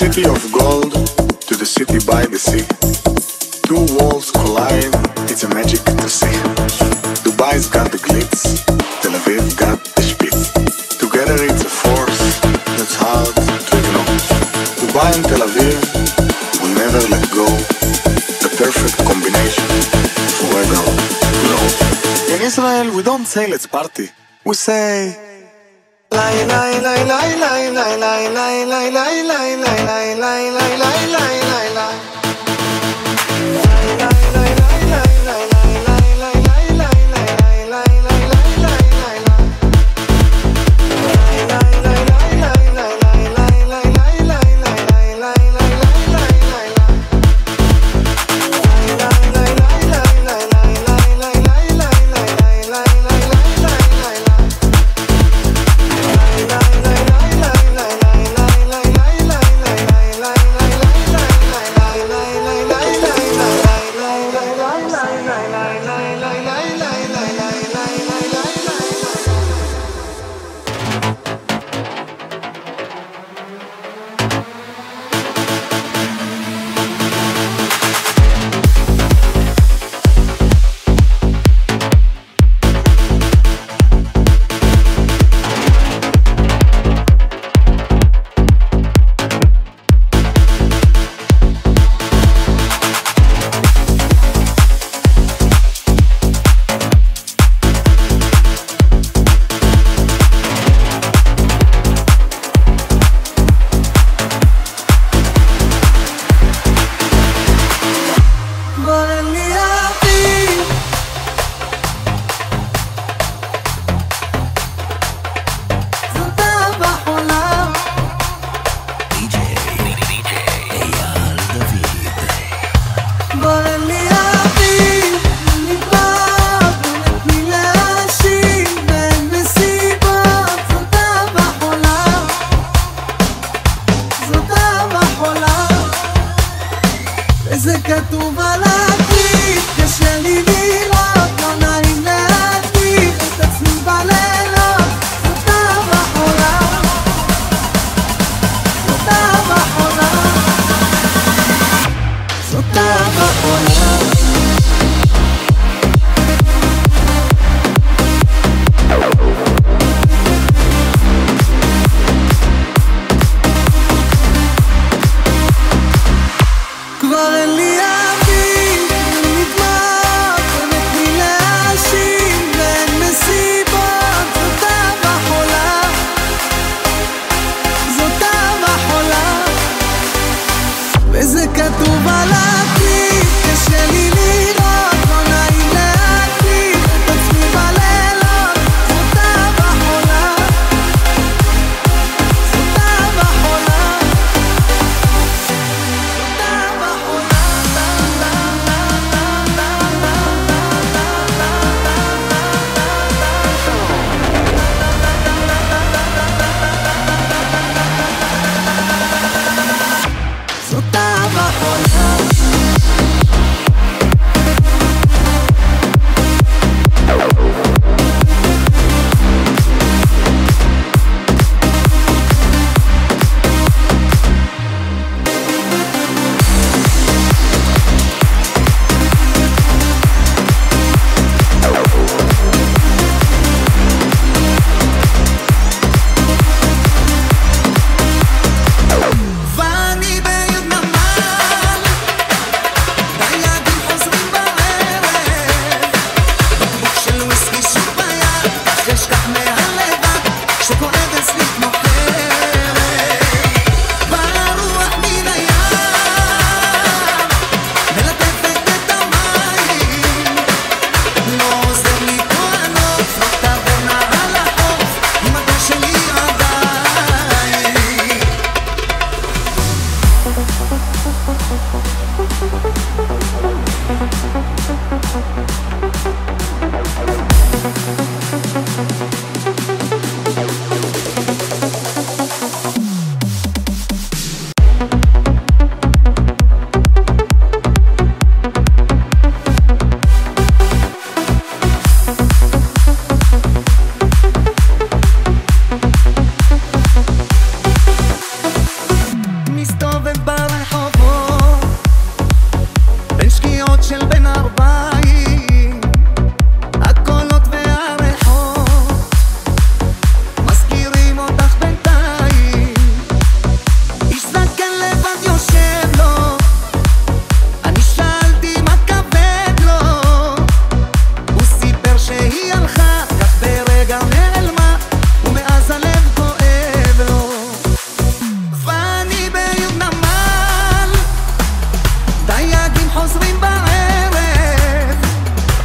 city of gold to the city by the sea. Two worlds collide, it's a magic to see. Dubai's got the glitz, Tel Aviv got the spitz. Together it's a force that's hard to ignore. Dubai and Tel Aviv will never let go. The perfect combination for weather glow. In Israel we don't say let's party, we say lie lie lie lie lie lie lie lie lie lie lie lie lie lie lie lie lie.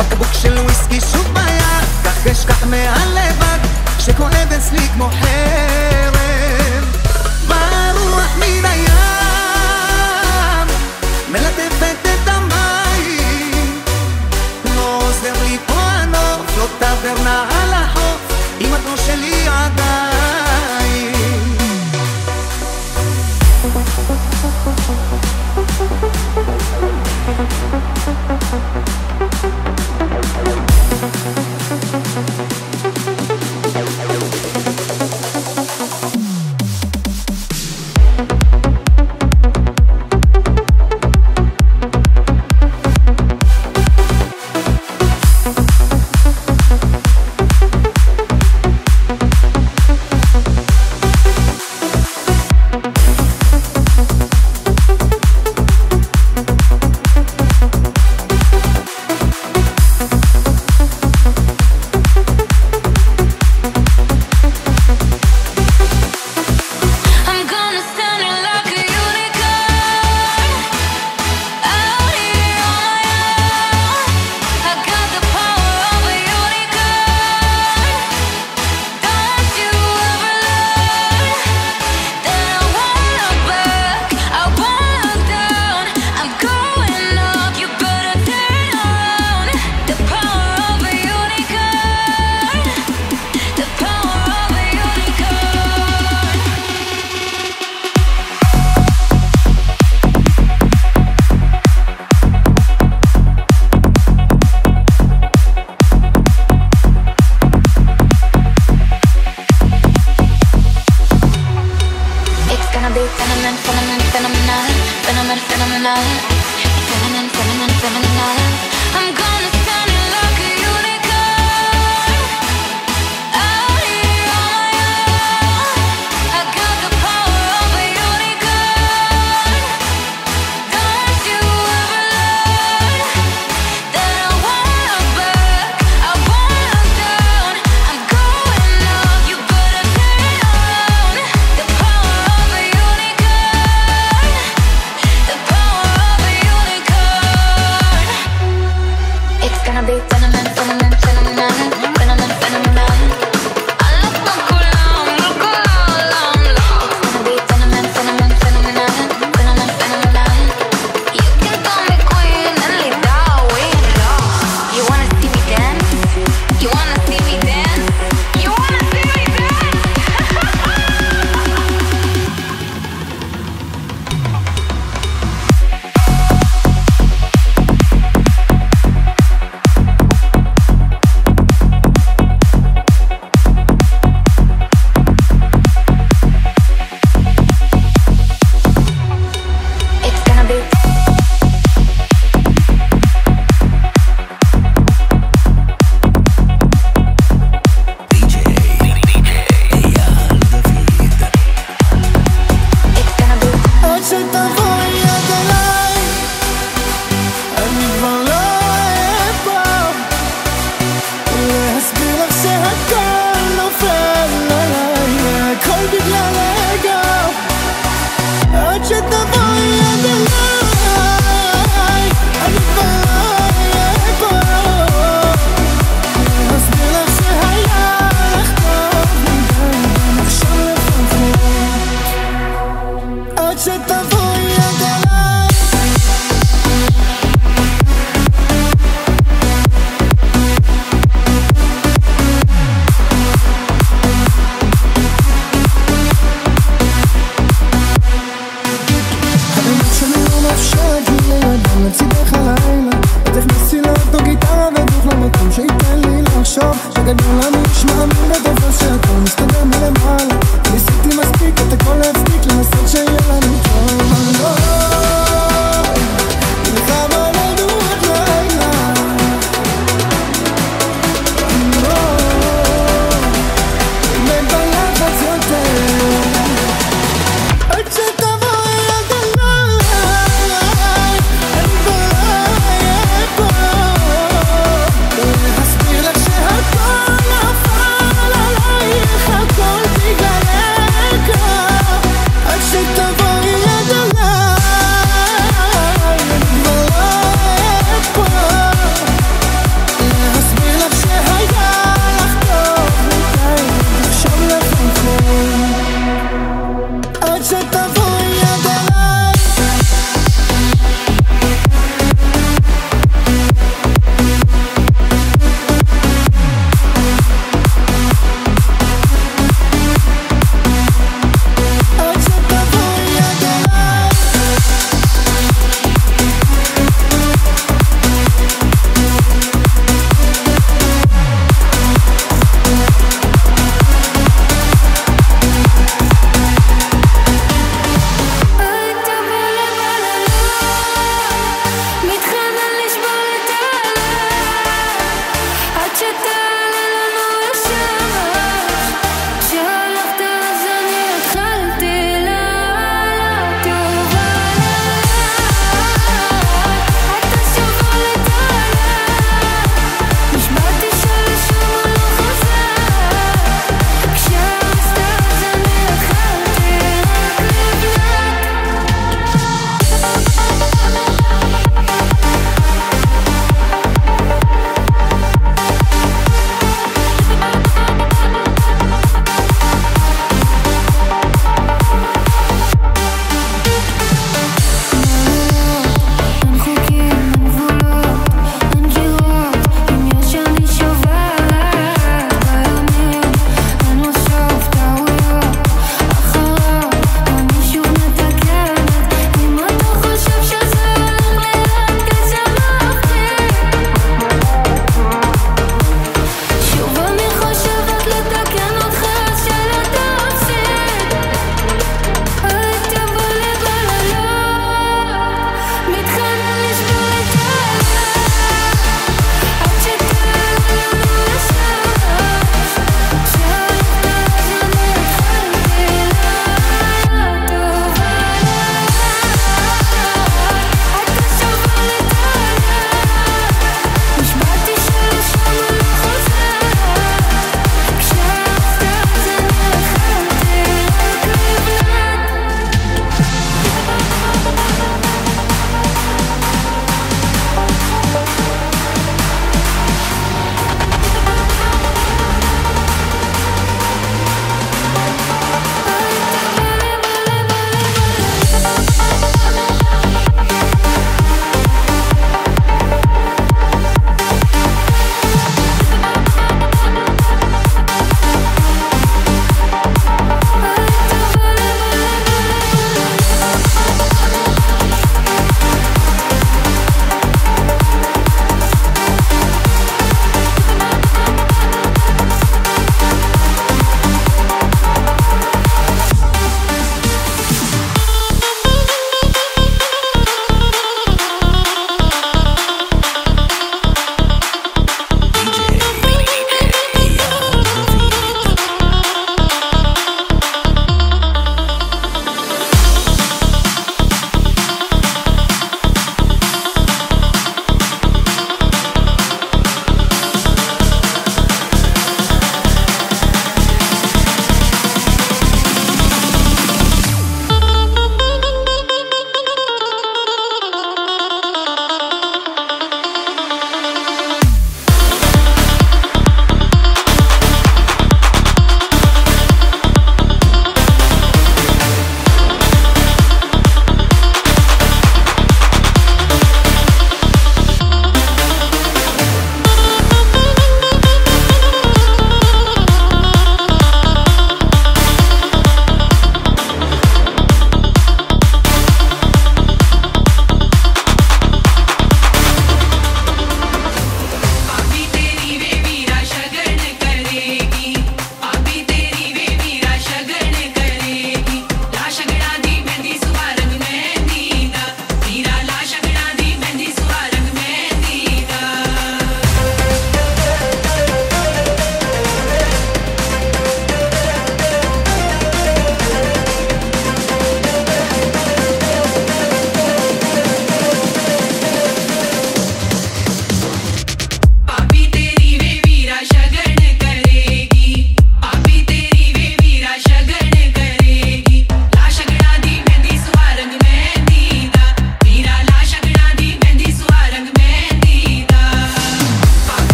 בקבוק של וויסקי שוב ביד, כך אשכח מהלבד שכואב אצלי כמו חרב. ברוח מן הים מלטפת את המים, לא עוזר לי פה הנוף, לא טברנה על החוף אם את לא שלי עדיין.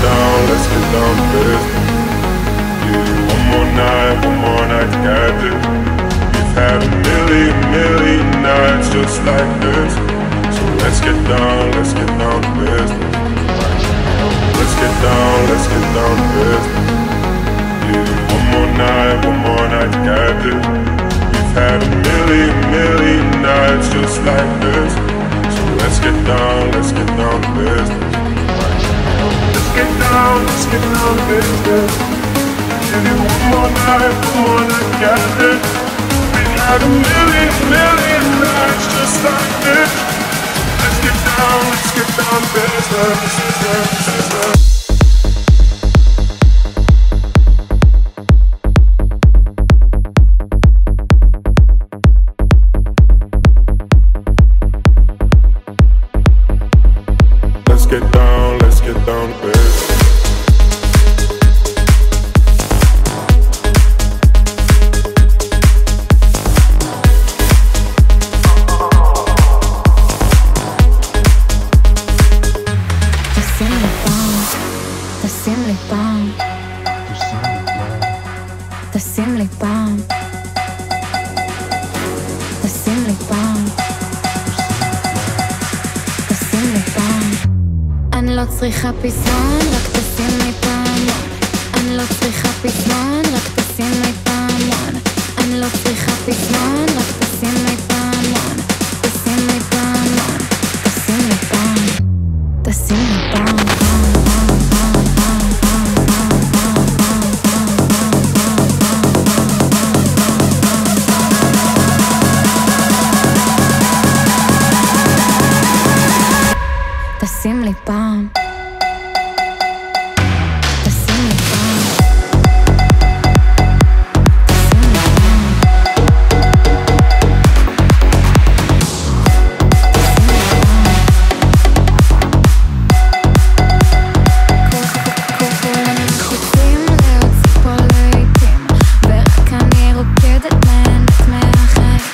down to business. Yeah, one more night together. We've had a million nights just like this. So let's get down to business. Let's get down to business. Yeah, one more night together. We've had a million nights just like this. So let's get down to business. Let's get down to business. Yeah, one more night together. We've had a million nights just like this. Let's get down to business. Let's get down to business. אני לא צריכה פזמון, רק תשים לי פעמון. אני לא צריכה פזמון, רק תשים לי פעמון. אני לא צריכה פזמון, רק תשים לי פעמון. תשים לי פעמון, תשים לי פעם, תשים לי פעם. תשים לי פעם, תשים לי פעם, תשים לי פעם. כולנו נחוצים להוציא פה לעיתים, ורק אני רוקדת מהנת מהחיים.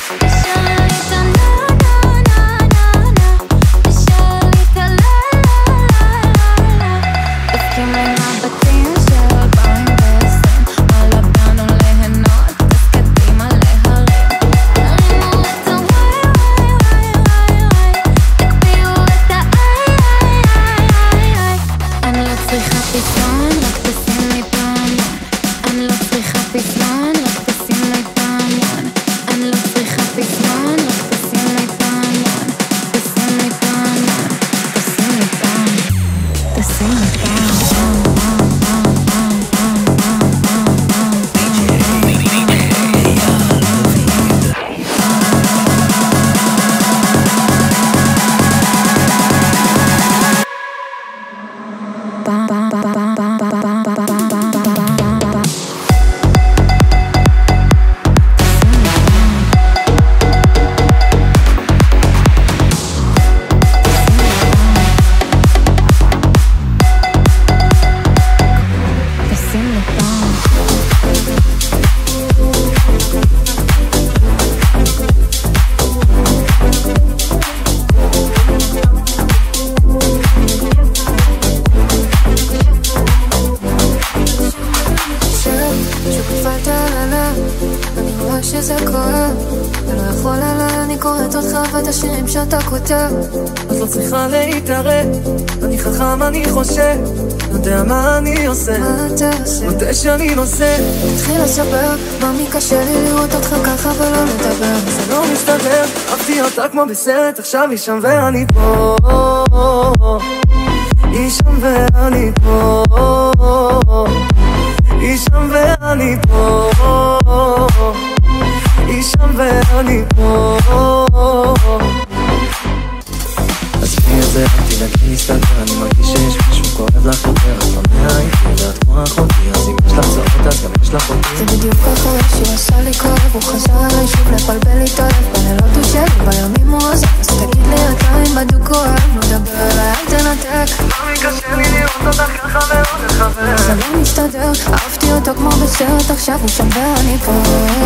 שזה כואב, אתה לא יכול עליי, אני קוראת אותך ואת השירים שאתה כותב. את לא צריכה להתערב, אני חכם, אני חושב, יודע מה אני עושה. מה אתה עושה? מתי שאני נושא תתחיל לספר, ממי קשה לי לראות אותך ככה ולא לדבר. זה לא מסתדר, אהבתי אותה כמו בסרט, עכשיו היא שם ואני פה. היא שם ואני פה, היא שם ואני פה, היא שם ואני פה. עזבי את זה, רק תדאגי להסתדר, אני מרגיש שיש משהו כואב לך יותר. את לא מהאיתי ואת כמו אחותי, אז אם יש לך צרות אז גם יש לך אותי. זה בדיוק אחרי שהוא עשה לי כואב, הוא חזר עליי שוב לפלבל לי טוב. בלילות הוא שלי, בימים הוא עוזב, אז תגיד לי אתה אם בדיוק כואב, נדבר אליי, אל תנתק. ממי קשה לי לראות אותך ככה ולא לחבר. זה לא מסתדר, אהבתי אותו כמו בסרט, עכשיו הוא שם ואני פה.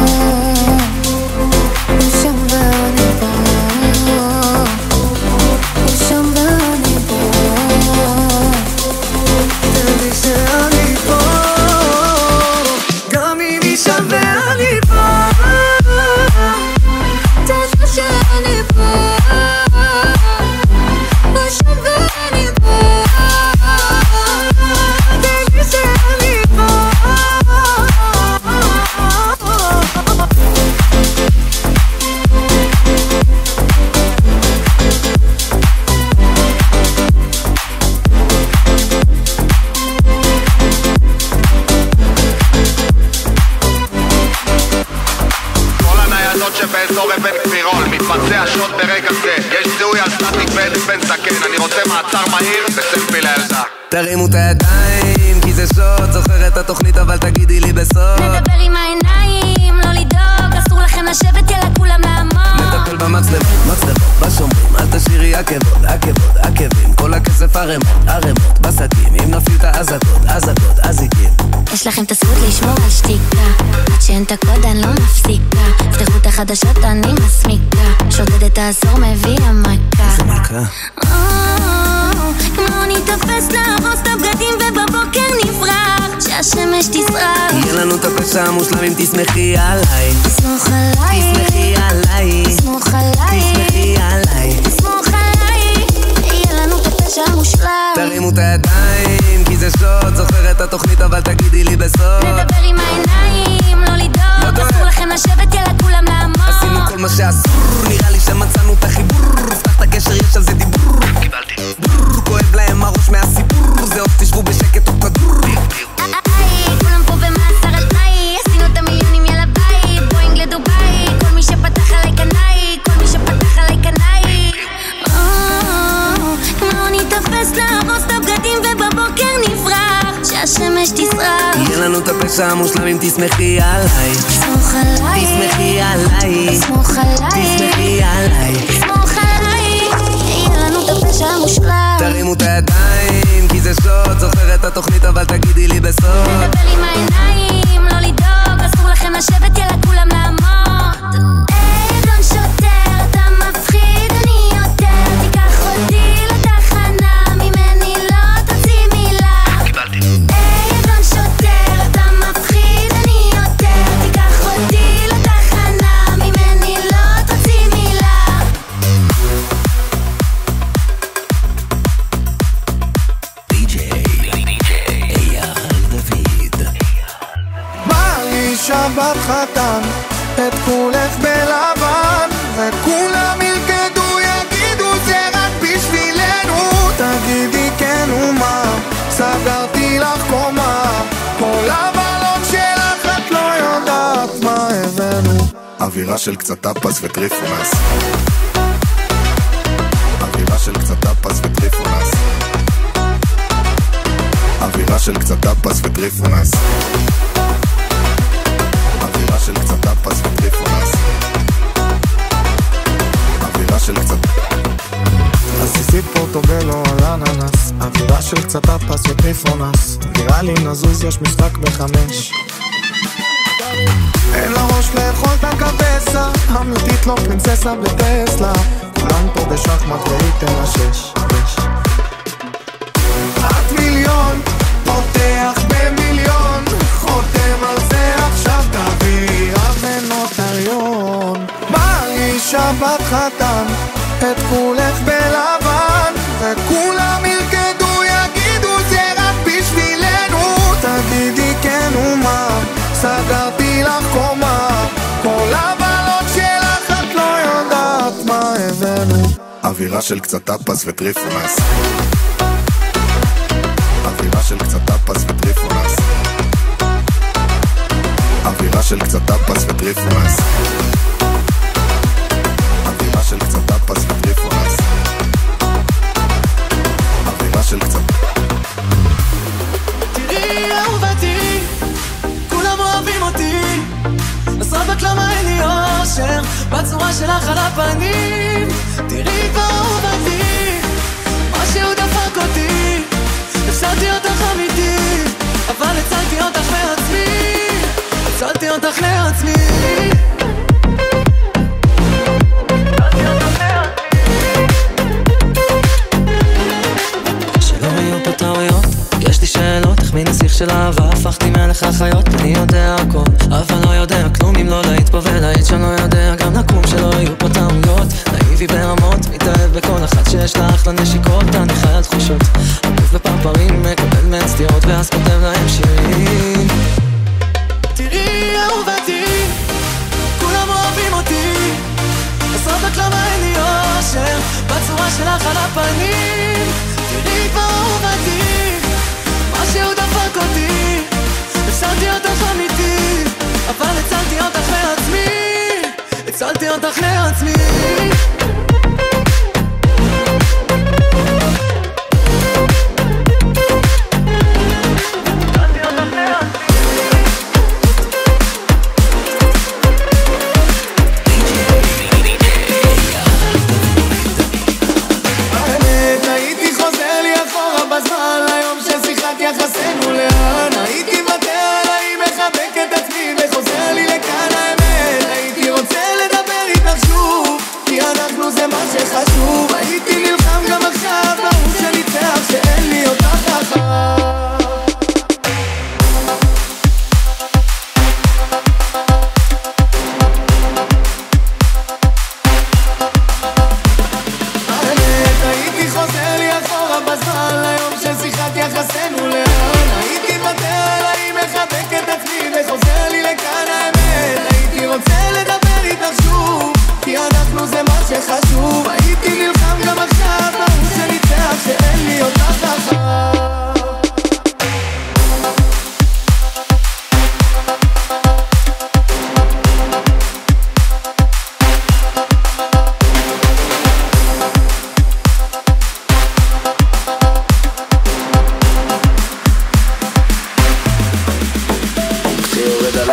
הוא שם ואני פה, הוא שם ואני פה. קצה. יש זיהוי על סטטיק ואלף בן זקן. אני רוצה מעצר מהיר וסלפי לילדה. תרימו את הידיים, כי זה שוט. זוכר את התוכנית אבל תגידי לי בסוף. נדבר עם העיניים, לא לדאוג. אסור לכם לשבת, יאללה כולם לעמוד. נטפל במצלמות, בשומרים. אל תשאירי עקבות. כל הכסף ערמות בסדים. אם נפעיל את האזעקות, אזיקים. יש לכם את הזכות לשמור על שתיקה. עד שאין את הקוד אני לא מפסיקה. פתחו את החדשות אני מסמיקה. שודדת העשור מביא המכה. איזה מלכה. כמו נתאפס להרוס את הבגדים ובבוקר נברח שהשמש תשרח. יהיה לנו את הפשע המושלם אם תסמכי עליי. תסמוך עליי. תסמכי עליי. תסמוך עליי. תסמכי עליי. תסמוך עליי. יהיה לנו את הפשע המושלם. תרימו את הידיים, כי זה שוט. זוכר את התוכנית אבל תגידי לי בסוף. נדבר עם העיניים, לא לדאוג. אסור לכם לשבת, יאללה כולם לעמוד. עשינו כל מה שאסור, נראה לי שמצאנו את החיבור. פתח את הקשר, יש על זה דיבור. קיבלתי כואב להם הראש מהסיפור. זה עוד תשבו בשקט או כדור. כולם פה במאסר על תנאי. עשינו את המיליונים, יאללה ביי. בואינג לדוביי. כל מי שפתח עליי קנאי. כמו נתאפס להרוס את הבגדים ובבוקר נברח שהשמש תשרח. יהיה לנו את הפשע המושלם אם תסמכי עליי. תסמוך עליי. תסמכי עליי. תסמוך עליי. תסמכי עליי. תסמוך עליי. יהיה לנו את הפשע המושלם. תרימו את הידיים, כי זה שוט. זוכר את התוכנית אבל תגידי לי בסוף. נדבר עם העיניים, לא לדאוג. אסור לכם לשבת, יאללה כולם לעמוד. אדון שוטר, אתה מפחיד, אני יותר. תיקח אותי לתחנה, ממני לא תוציא מילה. קיבלתי. אדון שוטר, אתה מפחיד, אני יותר. תיקח אותי לתחנה, ממני לא תוציא מילה. שבת חתן, את כולך בלבן, וכולם ילכדו יגידו זה רק בשבילנו. תגידי כן ומה, סגרתי לך קומה, כל הבלון שלך את לא יודעת מה הבאנו. אווירה של קצת טאפס וטריפונס. אווירה של קצת טאפס וטריפונס. אווירה של קצת טאפס וטריפונס. אווירה של קצת טאפס וטריפונס. אווירה של קצת עסיסית פורטוגלו על אננס. אווירה של קצת טאפס וטריפונס. נראה לי נזוז יש משחק ב5. אין לה ראש לאכול את הקבסה. אמיתית לא פרינססה בטסלה. כולם פה בשחמט והייתם השש. את מיליון פותח במיליון. חותם על זה עכשיו תביאי ונוטריון. בא לי שבת חתן, את כולך בלבן, וכולם ילכדו יגידו זה רק בשבילנו. תגידי כן ומה, סגרתי לך קומה, כל הבלון שלך את לא יודעת מה הבאנו. אווירה של קצת טאפס וטריפונס. אווירה של קצת טאפס וטריפונס. אווירה של קצת טאפס וטריפונס. אווירה של קצת טאפס וטריפונס. אווירה של קצת. תראי אהובתי, כולם אוהבים אותי. בסוף למה אין לי אושר, בצורה שלך על הפנים. תראי אהובתי, משהו דפק אותי. הפסדתי אותך אמיתי, אבל הצלתי אותך לעצמי. הצלתי אותך לעצמי. שלא היו פה טעויות, יש לי שאלות. איך מנסיך של אהבה הפכתי מלך החיות. אני יודע הכל, אבל לא יודע כלום. אם לא להיט פה ולהיט שאני לא יודע גם לקום. שלא היו פה טעויות, נאיבי ברמות. מתאהב בכל אחת שיש לה אחלה נשיקות. אני חי על תחושות, עקוף בפרפרים, מקבל מעט סתירות ואז כותב להם שירים. תראי אהובתי, כולם אוהבים אותי. בסוף את למה אין לי אושר, בצורה שלך על הפנים. תראי אהובתי, משהו דפק אותי. הפסדתי אותך אמיתי, אבל הצלתי אותך לעצמי. הצלתי אותך לעצמי.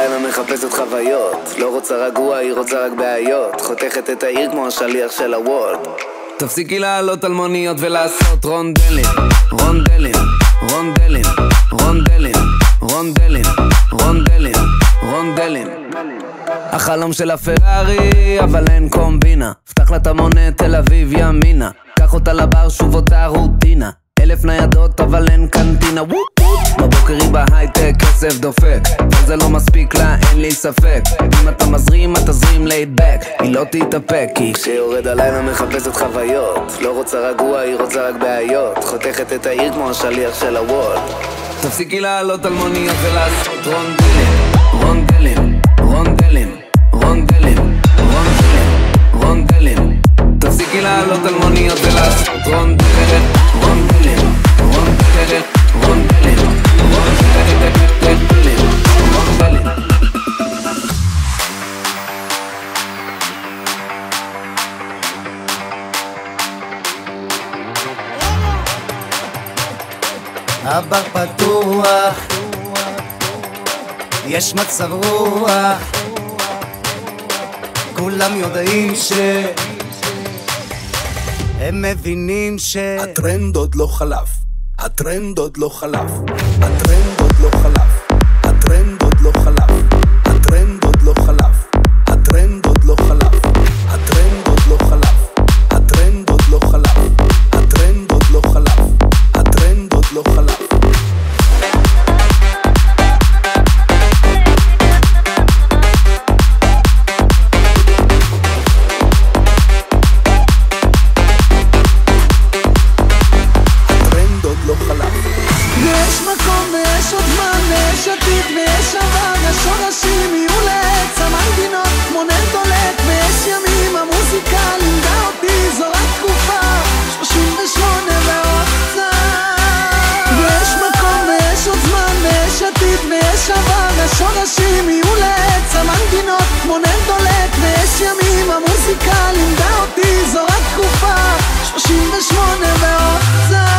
הלילה מחפשת חוויות, לא רוצה רגוע, היא רוצה רק בעיות, חותכת את העיר כמו השליח של הוולד. תפסיקי לעלות על מוניות ולעשות רונדלים, רונדלים, רונדלים, רונדלים, רונדלים, רונדלים, רונדלים. החלום של הפרארי, אבל אין קומבינה. פתח לה את המונה, תל אביב ימינה. קח אותה לבר, שוב אותה רוטינה. 1000 ניידות, אבל אין קנטינה. בבוקר היא בהייטק, כסף דופק. אבל זה לא מספיק לה, אין לי ספק. אם אתה מזרים, אתה זרים laid back. היא לא תתאפק, כי כשיורד הלילה מחפשת חוויות, לא רוצה רגוע, היא רוצה רק בעיות, חותכת את העיר כמו השליח של הוולד. תפסיקי לעלות על מוניות ולעשות רונדלים, רונדלים, רונדלים, רונדלים, רונדלים, רונדלים. תפסיקי לעלות על מוניות ולעשות רונדלים, רונדלים, רונדלים, רונדלים, רונדלים, רונדלים. הבר פתוח, יש מצב רוח, כולם יודעים הם מבינים הטרנד עוד לא חלף, הטרנד עוד לא חלף, הטרנד עוד לא חלף, הטרנד עוד לא חלף, הטרנד עוד לא חלף, הטרנד עוד לא חלף, הטרנד עוד לא חלף, הטרנד עוד לא חלף, הטרנד עוד לא חלף, הטרנד עוד לא חלף. יש מקום ויש עוד זמן ויש עתיד ויש עבר, השורשים יהיו לעץ המנגינות כמו נר דולק, ויש ימים המוזיקה לימדה אותי זו רק תקופה 38 ועוד קצת. ויש מקום ויש עוד זמן ויש עתיד ויש עבר, השורשים יהיו לעץ המנגינות כמו נר דולק, ויש ימים המוזיקה לימדה אותי זו רק תקופה 38 ועוד קצת.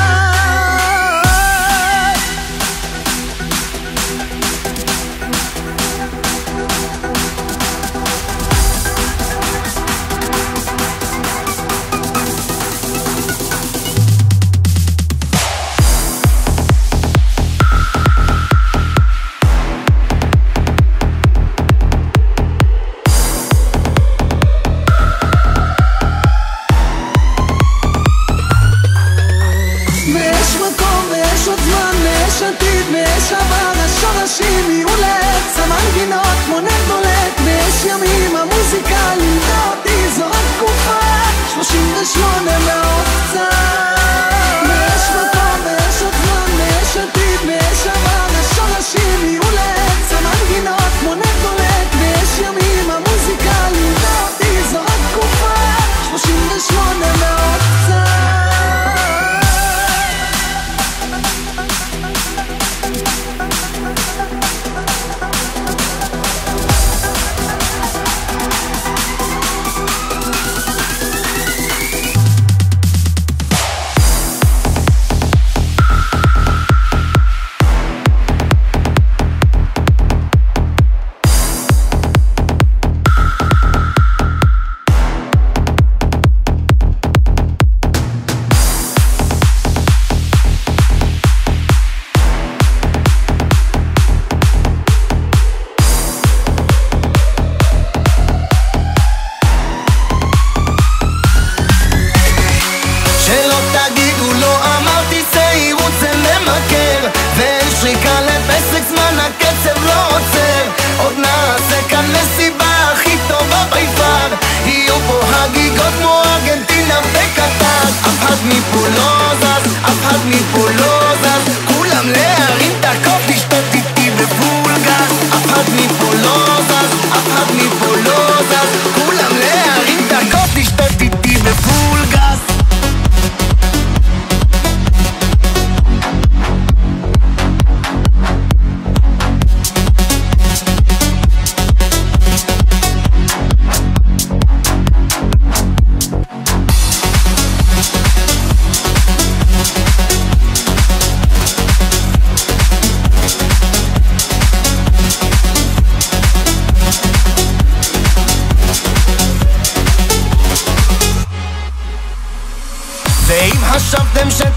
ויש עבר, השורשים יהיו לעץ המנגינות כמו נר דולק, ויש ימים המוזיקה לימדה אותי זו רק תקופה 38 ועוד קצת. ויש מקום ויש עוד זמן ויש עתיד ויש עבר, השורשים יהיו לעץ המנגינות כמו נר דולק, ויש ימים המוזיקה לימדה אותי זו רק תקופה 38 ועוד קצת.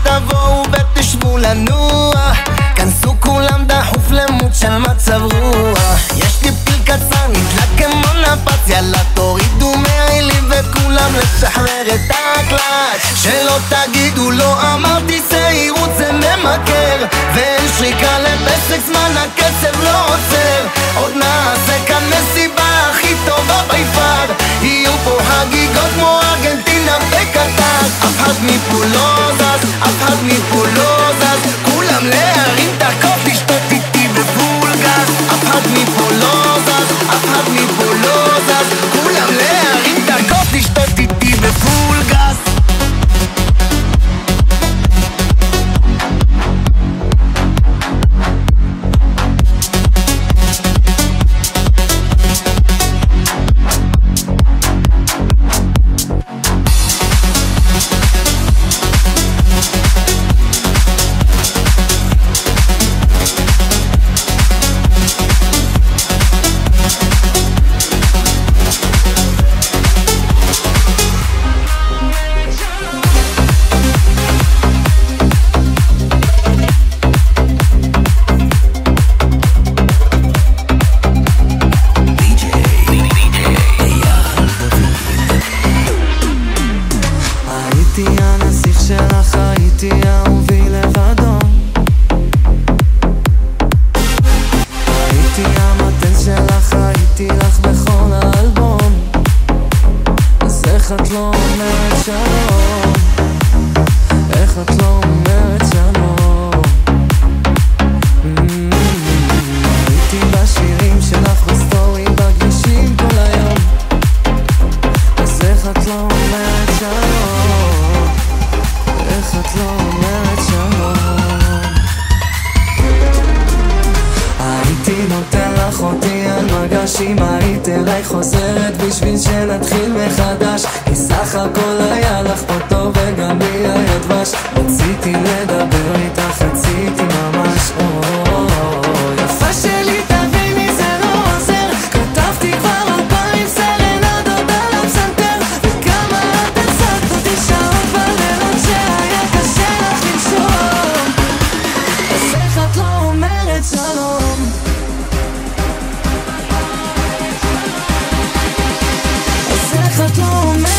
תבואו ותשבו לנוע, כנסו כולם דחוף למות של מצב רוח. יש לי פיל קצר נתלה כמו נפץ, יאללה תורידו מהעילים וכולם לשחרר את הקלאץ'. שלא תגידו לא אמרתי, זהירות זה ממכר, ואין שריקה לפסק זמן הקצב לא עוצר. עוד נעשה כאן מסיבה הכי טובה ביפר, יהיו פה חגיגות כמו ארגנטינה וקטר. אף אחד מפה לא זז, אף אחד מפה לא זז, כולם להרים את הכוף לשתות איתי בפול גז. אף אחד מפה לא זז, אף אחד מפה לא זז, כולם להרים את הכוף לשתות איתי בפול גז. את לא אומרת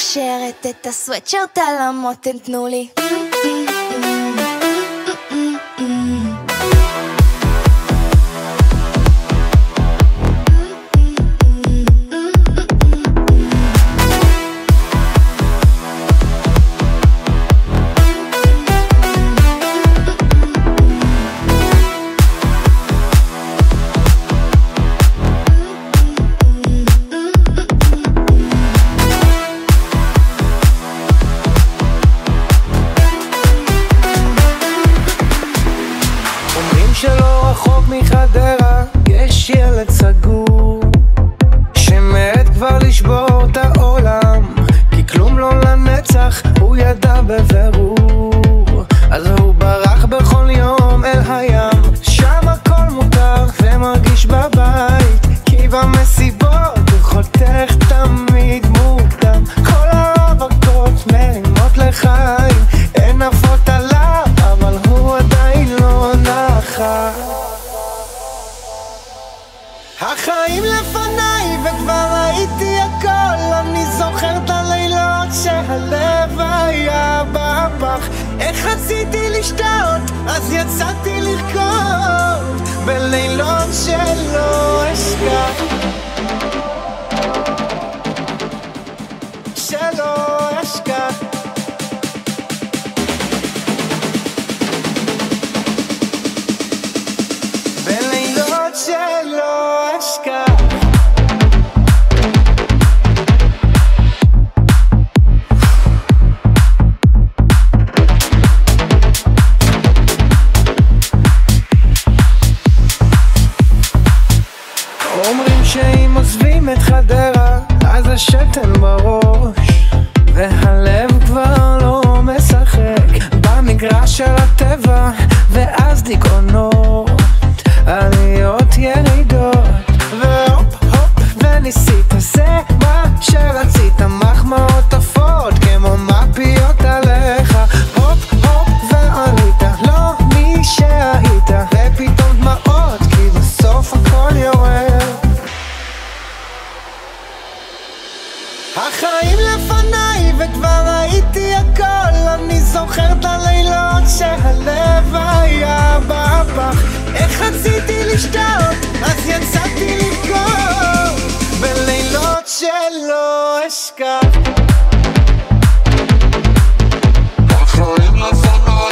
מאשרת את הסוואטשרט על המותן, תנו לי. מחדרה יש ילד סגור שמת כבר לשבור את העולם, כי כלום לא לנצח, הוא ידע בבירור. אז הוא ברח בכל יום אל הים, שם הכל מותר ומרגיש בבית, כי במסיבות הוא חותך תמיד מוקדם. כל הרווקות מרימות לחיים, אין עפות עליו אבל הוא עדיין לא נחה. החיים לפניי וכבר ראיתי הכל, אני זוכר את הלילות שהלב היה בפח. איך רציתי לשתות, אז יצאתי לרקוד בלילות שלא אשכח, שלא אשכח. בלילות שלא אשכח. אומרים שאם עוזבים את חדרה אז השתן בראש והלב כבר לא משחק במגרש של הטבע, ואז דיכאונות, עליות ירידות והופ הופ וניסית, זה מה שרצית, מחמאות עפות כמו מפיות עליך, הופ הופ ועלית, לא מי שהיית, ופתאום דמעות כי בסוף הכל יורד. החיים לפניי וכבר ראיתי הכל, אני זוכר את הלילות שהלב היה בפח. איך רציתי לשתות, אז יצאתי לרקוד בלילות שלא אשכח. החיים לפניי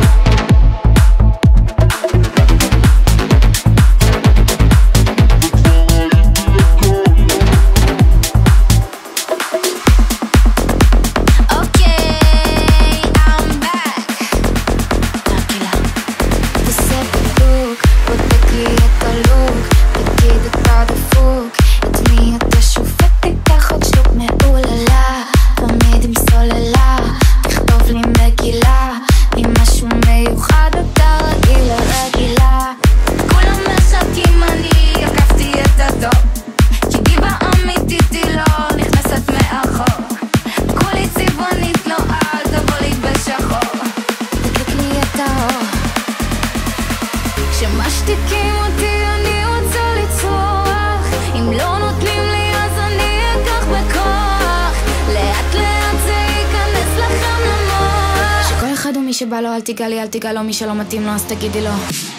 שמשתיקים אותי אני רוצה לצרוח, אם לא נותנים לי אז אני אקח בכוח, לאט לאט זה ייכנס לכם למוח, שכל אחד הוא מי שבא לו, אל תיגע לי, אל תיגע לו, מי שלא מתאים לו אז תגידי לו,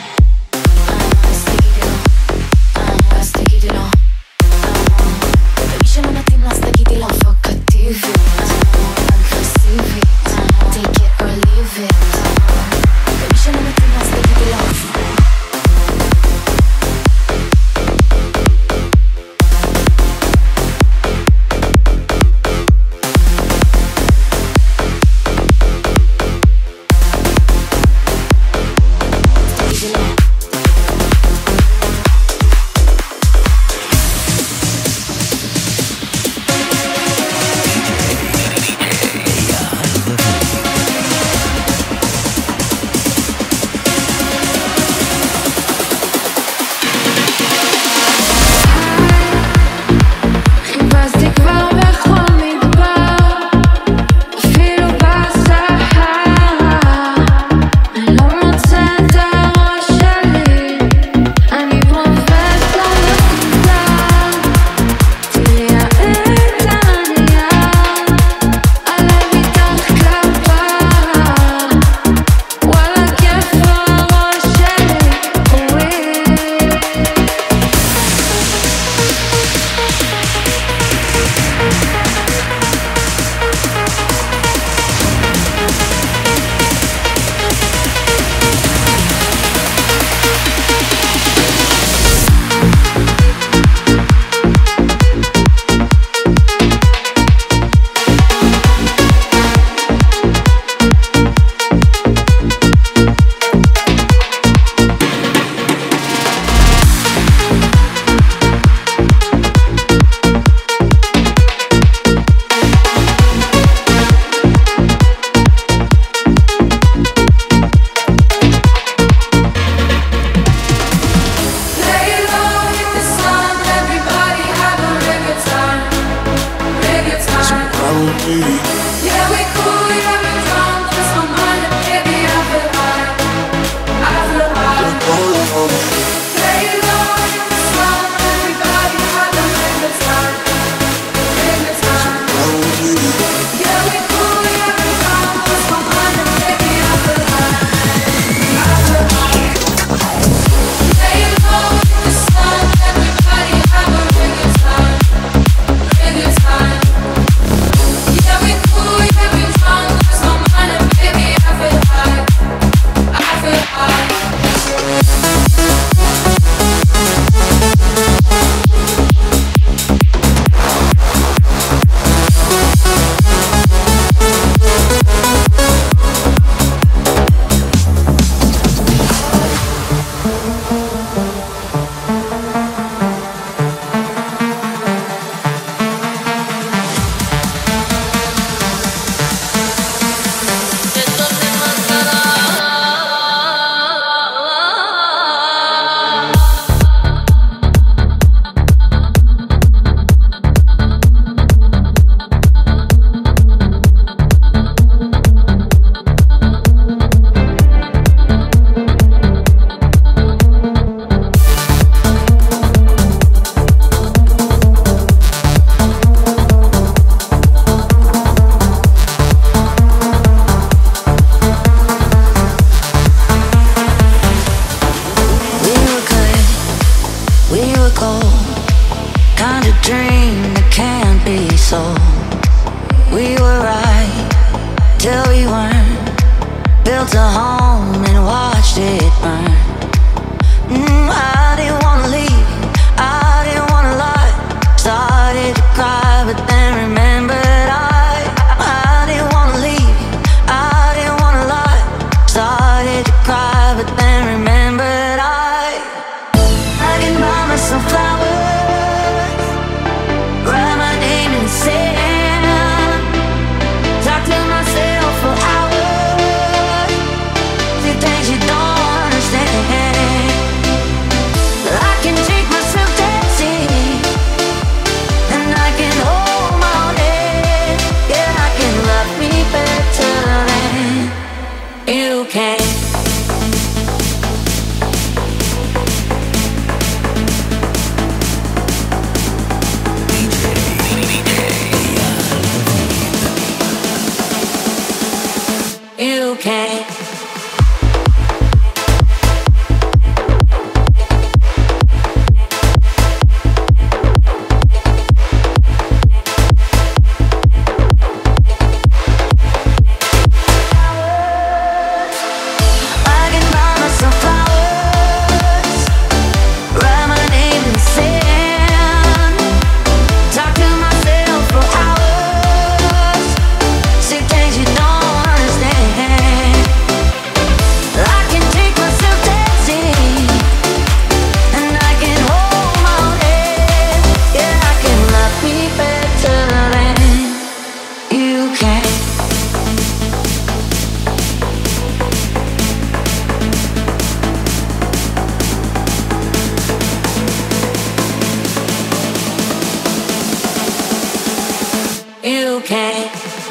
אז תגידי לו, ומי שלא מתאים לו אז תגידי לו, פרובוקטיבית, אגרסיבית, take it or leave it, ומי שלא מתאים לו אז תגידי לו. kind of dream that can't be sold. We were right till we weren't. Built a home and watched it burn. I didn't wanna leave, I didn't wanna lie. Started to cry, but then remembered I didn't wanna leave, I didn't wanna lie. Started to cry, but then remembered I can buy myself flowers, write my name in the sand, talk to myself for hours, see things you don't understand. I can take myself dancing, and I can hold my own head. Yeah, I can love me better than you can. You can. You can.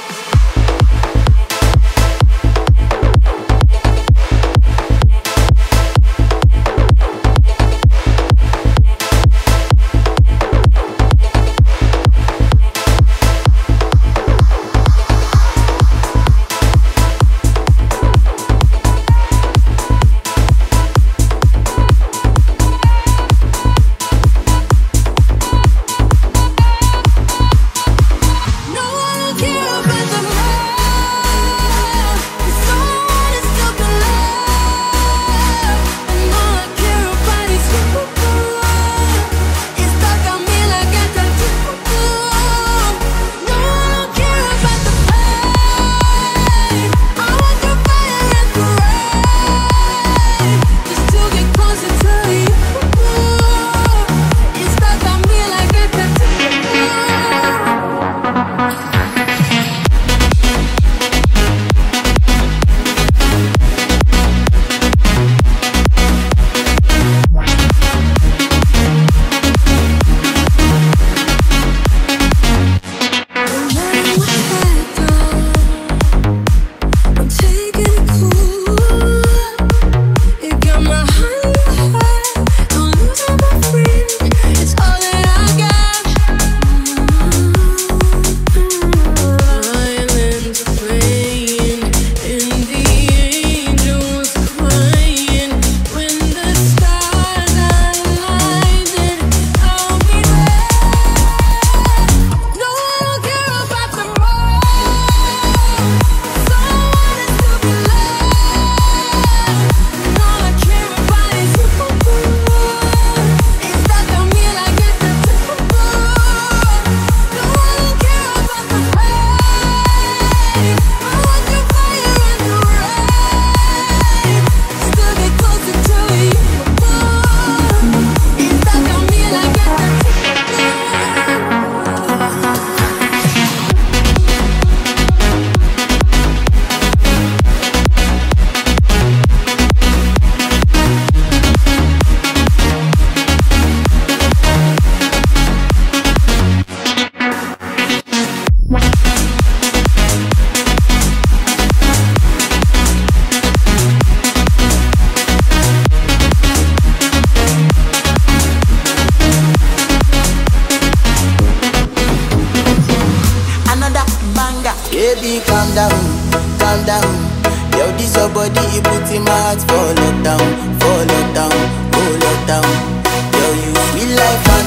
Baby, calm down, calm down. Yo, this your body, it puts in my heart for lockdown, oh lockdown. Yo, you feel like fun.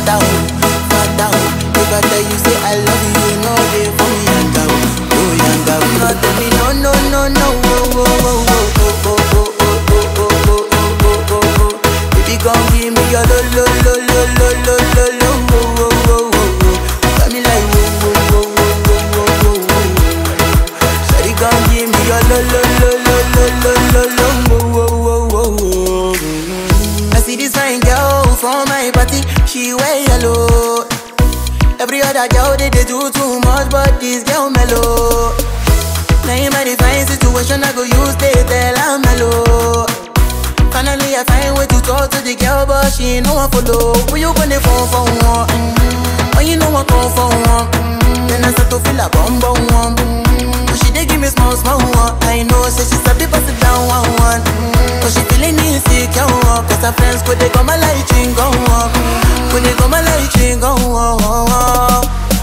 Fanta, Fanta. If I tell you say I love you, you know they for me yanga, oh yanga. No tell me no no no no, oh oh oh oh oh oh oh oh oh oh oh oh. Baby come give me your lo lo lo lo lo lo lo lo, oh oh oh oh. Got me like oh oh oh oh oh oh oh. Shawty come give me your lo lo lo lo lo lo lo lo, oh oh oh oh. I see this fine girl for my party, she wear yellow. Every other girl they do too much, but this girl mellow. Now in my divine situation, I go use they tell I'm mellow. Finally I find way to talk to the girl, but she ain't no one follow. When you gonna phone for one? When you know I call for one? Then I start to feel a bum bum one. But she dey give me small small one. I know, say she start to pass it down one one. But she feeling insecure, cause her friends could they come a light drink go on. Could they come a light drink go on.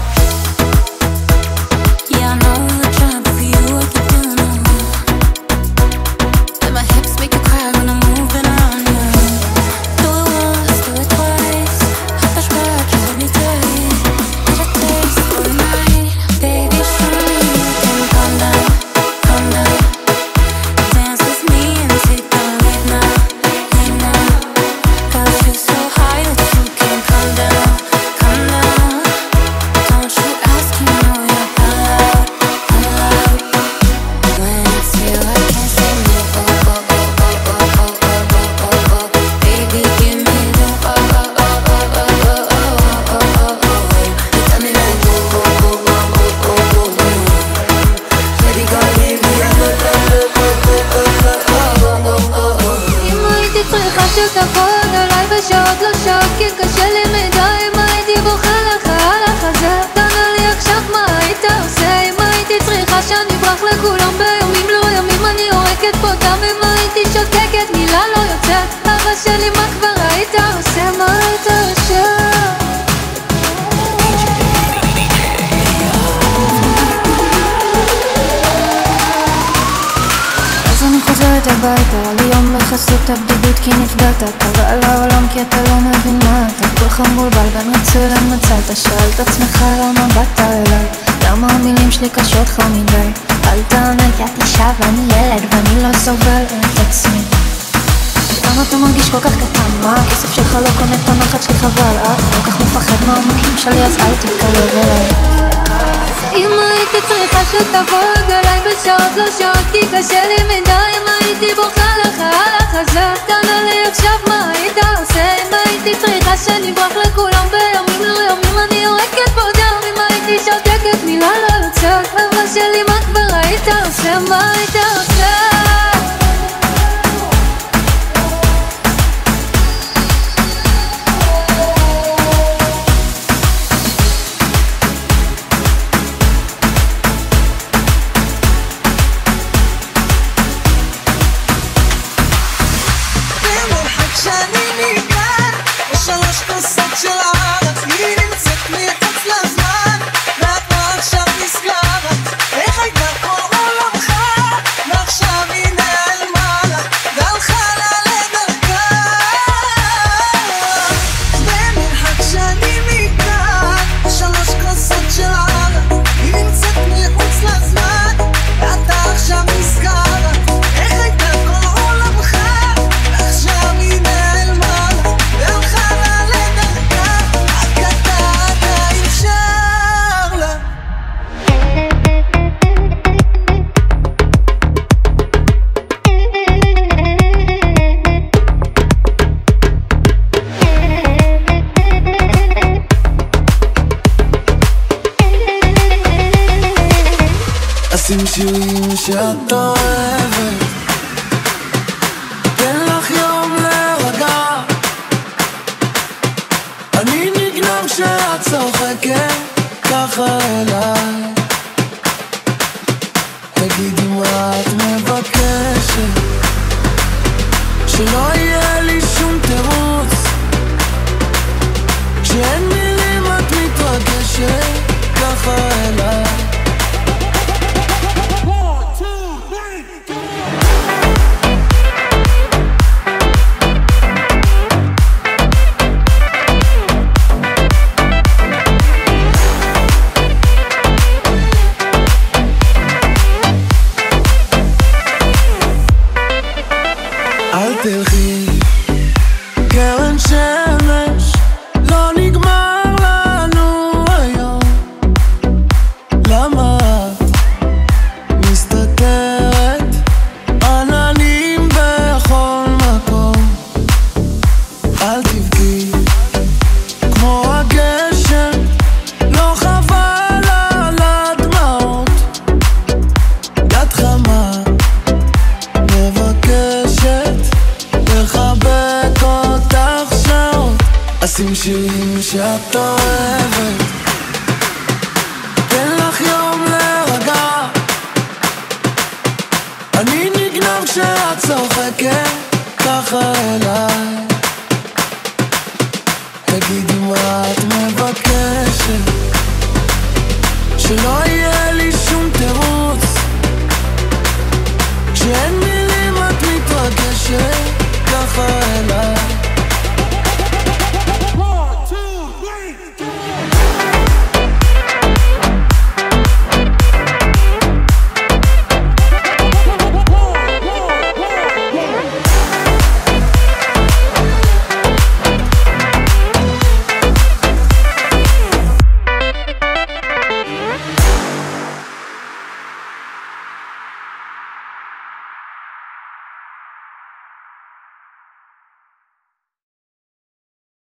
Yeah, I know we look shy, but for you I get down on. And my hips make you cry when I'm moving around you. Do it once, do it twice. I push back, you hold me tight. Get a taste for the night. Baby, show me you can calm down, calm down. Dance with me and take the lead now, lead now. Got you so high that you can't calm down, calm down. Don't you ask, you know you're allowed, allowed. When it's you, I can't say no. Oh oh oh oh oh oh oh oh oh. Baby, give me the oh oh oh oh oh oh oh oh oh oh. You got me like oh oh oh oh oh oh oh oh. Baby, gon' give me a oh oh oh oh oh oh oh oh. אם הייתי צריכה שתבוא אליי בשעות לא שעות כי קשה לי מדי אם הייתי בוכה לך על החזה תענה לי עכשיו מה היית עושה אם הייתי צריכה שאני אברח לכולם בימים לא ימים אני הורקת פה דם אם הייתי שותקת מילה לא יוצאת אבא שלי מה כבר היית עושה מה היית עושה אז אני חוזרת הביתה, ליום לחסות הבדידות כי נפגעת קרה על העולם כי אתה לא מבין מה אתה כולך מבולבל בין רצוי למצאת שאל את עצמך למה באת אליי למה המילים שלי קשות לך מדי אל תענה כי את אישה ואני ילד ואני לא סובל את עצמי למה אתה מרגיש כל כך קטן? מה הכסף שלך לא קונה את הנחת שלי חבל כל כך מפחד מהעומקים שלי אז אל תתקרב אליי אם הייתי צריכה שתבוא אליי בשעות לא שעות כי קשה לי מדי אם הייתי בוכה לך על החזה תענה לי עכשיו מה היית עושה אם הייתי צריכה שאני אברח לכולם בימים לא ימים אני יורקת פה דם אם הייתי שותקת מילה לא יוצאת אבא שלי מה כבר היית עושה מה היית עושה שים שירים שאת אוהבת תן לך יום להירגע אני נגנב שאת צוחקת ככה אליי תגידי מה את מבקשת שלא יהיה לי שום תירוץ כשאין מילים את מתרגשת ככה אליי שאת אוהבת, תן לך יום להירגע, אני נגנב כשאת צוחקת ככה אליי, תגידי מה את מבקשת, שלא יהיה לי שום תירוץ, כשאין מילים את מתרגשת ככה אליי,